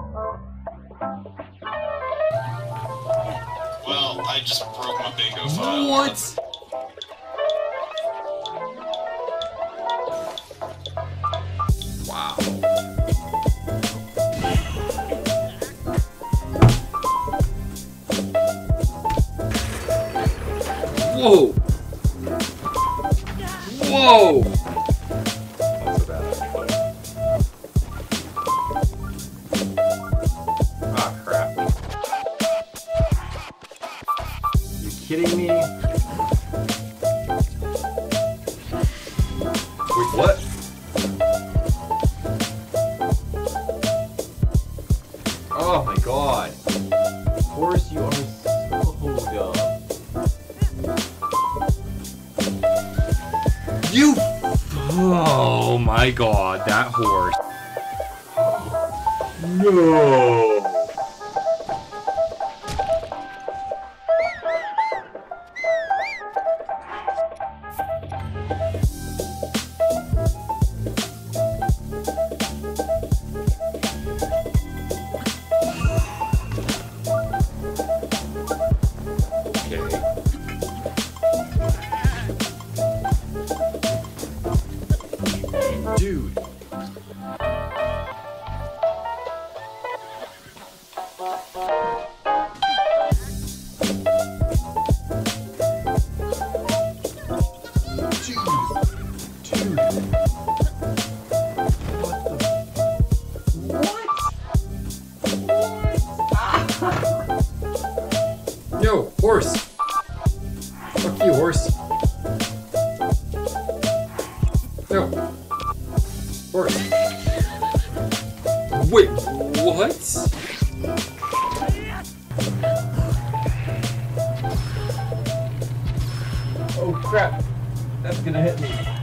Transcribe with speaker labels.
Speaker 1: Well, I just broke my bingo file.
Speaker 2: What? Wow. Whoa! Whoa!
Speaker 3: Not so bad. Ah, crap. You kidding me? Wait, what? Oh my god. Of course you are so dumb.
Speaker 2: You! Oh my god, that horse.
Speaker 3: No. Dude. Dude.
Speaker 2: Yo, horse! Fuck you, horse. Yo. Horse. Wait, what?
Speaker 3: Oh crap. That's gonna hit me.